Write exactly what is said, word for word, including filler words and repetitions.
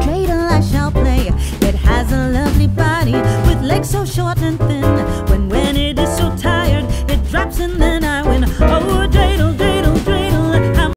dreidel I shall play. It has a lovely body with legs so short and thin.